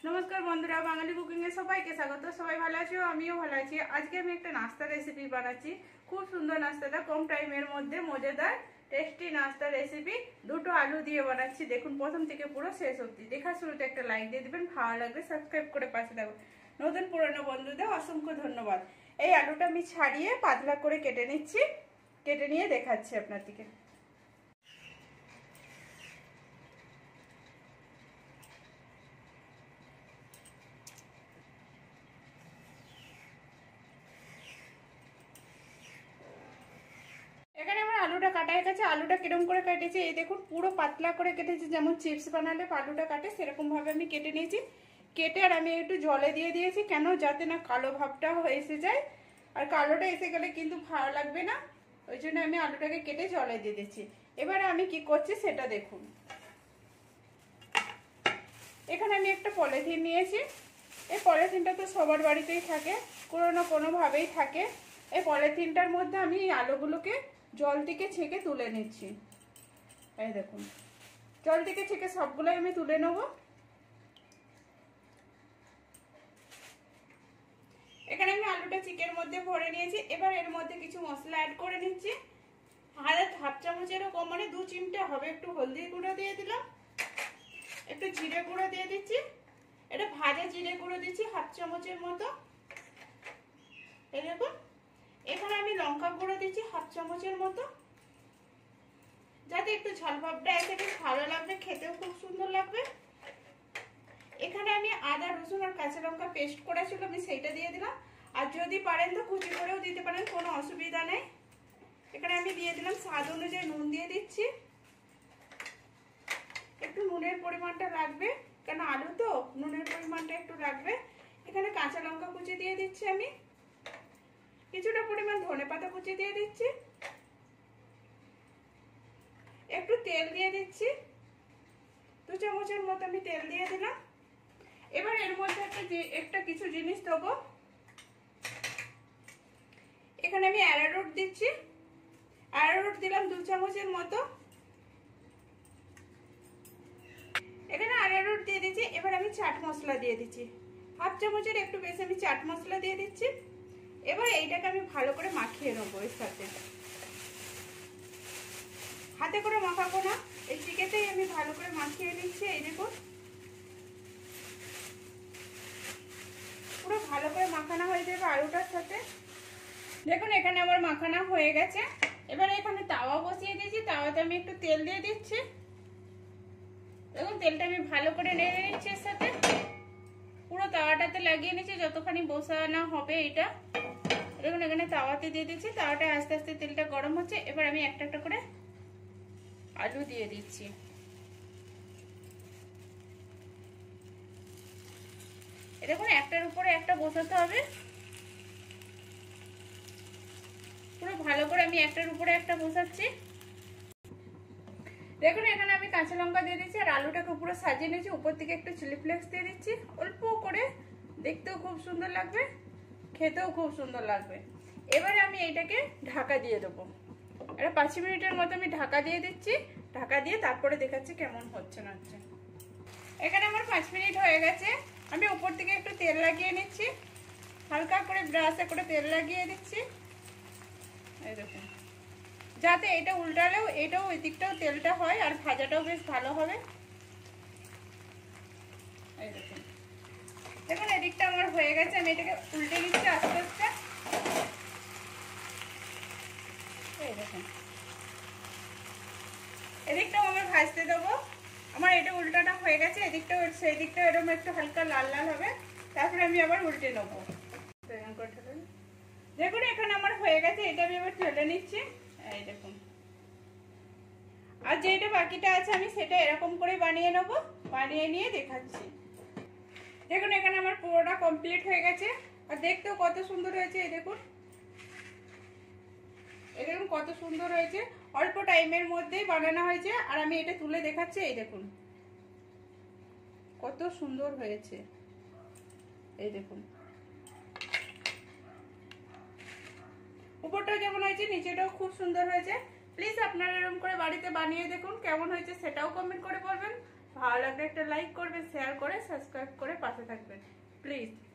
नमस्कार बंधुरा बांगाली कुकिंगे सबाइके स्वागत। सबाई भालो आछो, आमिओ भालो आछि। आजके आमि एकटा नास्ता रेसिपि बानाচ্ছি। खूब सुंदर नास्ताटा कम टाइमेर मধ্যে मजेदार टेस्टी नास्ता रेसिपि দুটো আলু দিয়ে বানাচ্ছি। দেখুন প্রথম থেকে পুরো শেষ অবধি। দেখা শুরুতে একটা লাইক দিয়ে দিবেন, ভালো লাগলে সাবস্ক্রাইব করে পাশে থাকবেন। নতুন পুরনো বন্ধুদের অসংখ্য ধন্যবাদ। এই আলুটা আমি ছাড়িয়ে পাতলা করে কেটে নিচ্ছি, কেটে নিয়ে দেখাচ্ছি আপনাদেরকে। এখানে আমার আলুটা কাটা হয়ে গেছে। আলুটা কিরকম করে কেটেছি এই দেখুন, পুরো পাতলা করে কেটেছি, যেমন চিপস বানালে আলুটা কাটে সেরকম ভাবে আমি কেটে নিয়েছি। কেটে আর আমি একটু জলে দিয়ে দিয়েছি, কেন যাতে না কালো ভাবটা এসে যায়, আর কালোটা এসে গেলে কিন্তু ভালো লাগবে না, ওই জন্য আমি আলুটাকে কেটে জলে দিয়ে দিচ্ছি। এবারে আমি কি করছি সেটা দেখুন। এখানে আমি একটা পলিথিন নিয়েছি। এই পলিথিনটা তো সবার বাড়িতেই থাকে, কোনো না কোনোভাবেই থাকে। এই পলিথিনটার মধ্যে আমি এই আলুগুলোকে জল থেকে ছেঁকে তুলে নিচ্ছি। এই দেখুন, জল থেকে ছেঁকে সবগুলো আমি তুলে নেব। এখানে আমি আলুটা চিকের মধ্যে ভরে নিয়েছি। এবার এর মধ্যে কিছু মশলা অ্যাড করে নিচ্ছি। হাফ চামচেরও কম, মানে 2 চিমটে হবে। একটু হলদি গুঁড়ো দিয়ে দিলাম, একটু জিরে গুঁড়ো দিয়ে দিচ্ছি। এটা ভাজা জিরে গুঁড়ো দিচ্ছি হাফ চামচের মতো। এই দেখুন, এখানে আমি লঙ্কা গুঁড়ো দিচ্ছি হাফ চামচের মতো, যাতে একটু ঝাল ভাবটা এসে বেশ ভালো লাগবে, খেতেও খুব সুন্দর লাগবে। এখানে আমি আদা রসুন আর কাঁচা লঙ্কা পেস্ট করা ছিল, আমি সেইটা দিয়ে দিলাম। আর যদি পারেন তো কুচি করেও দিতে পারেন, কোনো অসুবিধা নেই। এখানে আমি দিয়ে দিলাম স্বাদ অনুযায়ী নুন দিয়ে দিচ্ছি। একটু নুনের পরিমাণটা লাগবে, কেন আলু তো নুনের পরিমাণটা একটু লাগবে। এখানে কাঁচা লঙ্কা কুচি দিয়ে দিচ্ছি আমি, কিছুটা পরিমাণ ধনেপাতা কুচি দিয়ে দিচ্ছি, একটু তেল দিয়ে দিচ্ছি, 2 চামচের মতো আমি তেল দিয়ে দিলাম। এবার এর মধ্যে একটা কিছু জিনিস দেবো। এখানে আমি অ্যারারুট দিচ্ছি, অ্যারারুট দিলাম 2 চামচের মতো। এখানে অ্যারারুট দিয়ে দিচ্ছি। এবার আমি চাট মশলা দিয়ে দিচ্ছি, হাফ চামচের একটু বেশি আমি চাট মশলা দিয়ে দিচ্ছি। এবার এইটাকে আমি ভালো করে মাখিয়ে নেবো এর সাথে। হাতে করে মাখাবো না, এই চিকেতেই আমি ভালো করে মাখিয়ে নিচ্ছি। এই দেখুন, পুরো ভালো করে মাখানো হয়ে যাবে আলুটার সাথে। দেখুন এখানে আমার মাখানো হয়ে গেছে। এবার এখানে তাওয়া বসিয়ে দিয়েছি, তাওয়াতে আমি একটু তেল দিয়ে দিচ্ছি। দেখুন তেলটা আমি ভালো করে নেড়ে নিচ্ছি এর সাথে, পুরো তাওয়াটাতে লাগিয়ে নিচ্ছি যতখানি বসানো হবে এটা। দেখুন এখানে তাওয়াতে দিয়ে দিচ্ছি, তাওয়াটা আস্তে আস্তে তেলটা গরম হচ্ছে। এবার আমি একটা একটা করে আলু দিয়ে দিচ্ছি। দেখুন একটার উপরে একটা বসাতে হবে, পুরো ভালো করে আমি একটার উপরে একটা বসাচ্ছি। দেখুন এখানে আমি কাঁচা লঙ্কা দিয়ে দিচ্ছি, আর আলুটাকে পুরো সাজিয়ে নিয়েছি। উপর থেকে একটু চিলি ফ্লেক্স দিয়ে দিচ্ছি, অল্প করে, দেখতেও খুব সুন্দর লাগবে, খেতেও খুব সুন্দর লাগবে। এবারে আমি এইটাকে ঢাকা দিয়ে দেবো। এটা 5 মিনিটের মতো আমি ঢাকা দিয়ে দিচ্ছি। ঢাকা দিয়ে তারপরে দেখাচ্ছি কেমন হচ্ছে না হচ্ছে। এখানে আমার 5 মিনিট হয়ে গেছে। আমি উপর থেকে একটু তেল লাগিয়ে নিচ্ছি, হালকা করে ব্রাশে করে তেল লাগিয়ে দিচ্ছি। এই দেখুন, যাতে এটা উল্টালেও এটাও ওই দিকটাও তেলটা হয়, আর ভাজাটাও বেশ ভালো হবে। এই দেখুন, দেখুন এদিকটা আমার হয়ে গেছে। আমি এটাকে উল্টে নিচ্ছি আস্তে আস্তে। এই দেখুন, এদিকটাও আমি ভাজতে দেবো। আমার এটা উল্টাটা হয়ে গেছে, এদিকটাও সেই দিকটাও এরকম একটু হালকা লাল লাল হবে, তারপরে আমি আবার উল্টে নেবো। দেখুন এখানে আমার হয়ে গেছে, এটা আমি আবার ঢেলে নিচ্ছি। এই দেখুন, আর যেটা বাকিটা আছে আমি সেটা এরকম করে বানিয়ে নেবো, বানিয়ে নিয়ে দেখাচ্ছি। দেখুন এখানে আমার পুরোটা কমপ্লিট হয়ে গেছে, আর দেখতেও কত সুন্দর হয়েছে। এই দেখুন, এই দেখুন কত সুন্দর হয়েছে, অল্প টাইমের মধ্যেই বানানো হয়েছে। আর আমি এটা তুলে দেখাচ্ছি। এই দেখুন কত সুন্দর হয়েছে। এই দেখুন উপরটা যেমন হয়েছে নিচেটাও খুব সুন্দর হয়েছে। প্লিজ আপনারা এরকম করে বাড়িতে বানিয়ে দেখুন, কেমন হয়েছে সেটাও কমেন্ট করে বলবেন। ভালো লাগলে একটা লাইক করবেন, শেয়ার করে সাবস্ক্রাইব করে পাশে থাকবেন প্লিজ।